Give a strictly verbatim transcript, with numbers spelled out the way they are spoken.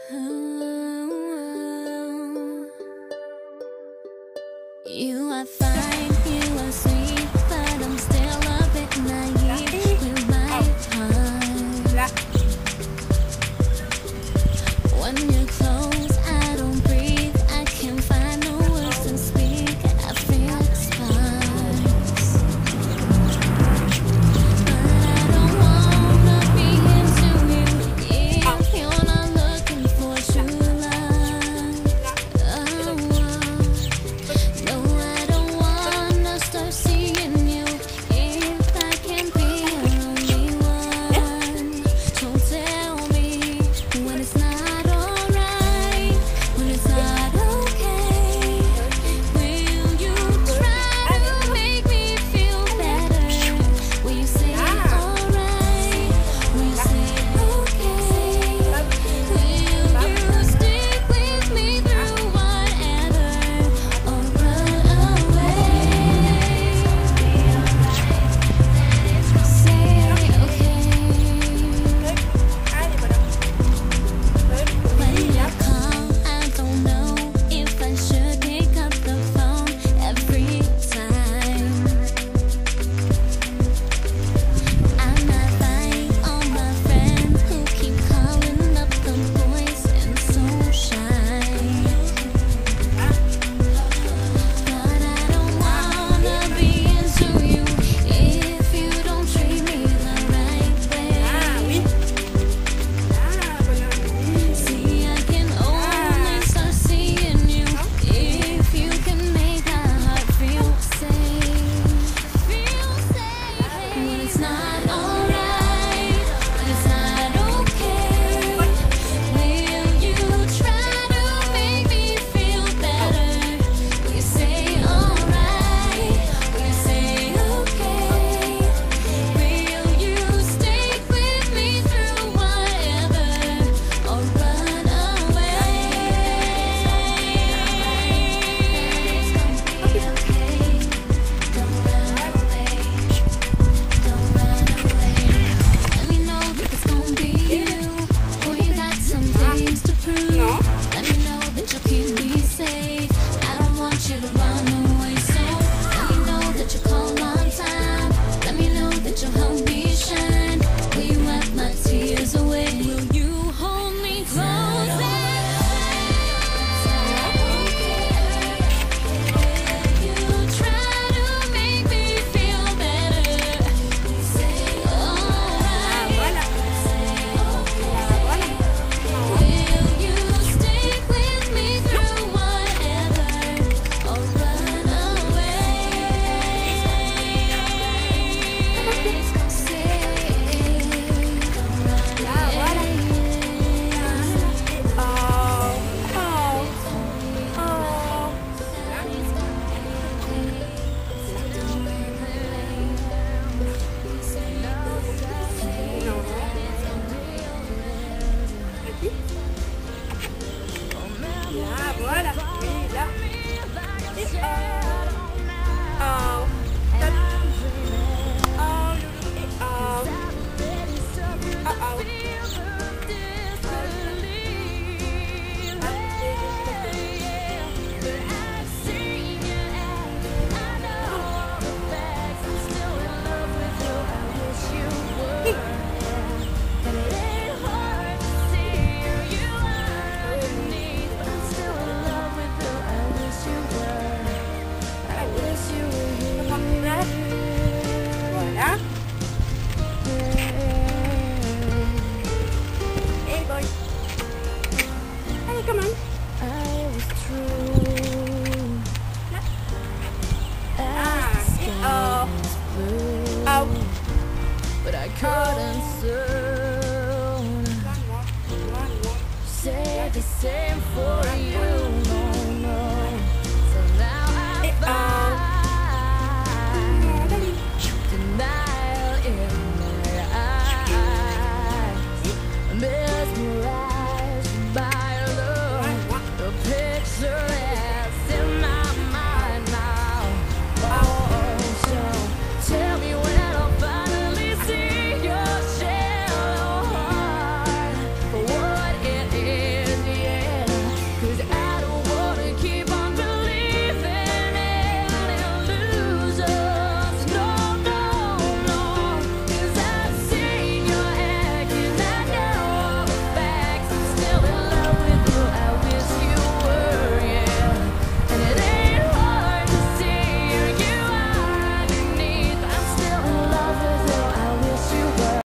You are fine, you are sweet, but I'm still a bit naive with my heart. When you're close, I don't breathe, I can't find no words to speak, I feel sparks. But I don't wanna be into you if you're not looking for true love. Oh, no, I don't wanna start seeing you if I can't be your only one. Don't tell me when it's not alright, when it's not okay. Will you try to make me feel better? Will you say alright? Will you say okay? Will you stick with me through whatever, or run away? Say okay. When you call, I don't know if I should pick up the phone every time. I'm not like all my friends who keep calling up the boys and so shy. But I don't wanna be into you if you don't treat me the right way. See, I can only start seeing you if you can make my heart feel safe. Feel safe when it's not alright, when it's not okay. Will you try to make me feel better? Will you say alright? Will you say okay? Will you stick with me through whatever, or run away? It's gonna be okay. Don't run away. Don't run away. Let me know if it's gonna be you, or you got some things to prove. Let me know that you'll keep me safe. I don't want you to run away, so let me know that you'll call on time. Let me know that you'll help me shine. Will you wipe my tears away? Will you hold me closer? Will you try to make me feel better? Say alright. Say okay. Will you stick with me through whatever, or run away? Say don't run away. Là, voilà. Oui, là. Et oh. Oh. Tape. Oh, et oh. Oh, oh. Voilà. Et boy. Allez, come on. I was true. Ah, et oh. Oh. But I couldn't soon One more. One more. say the same for you.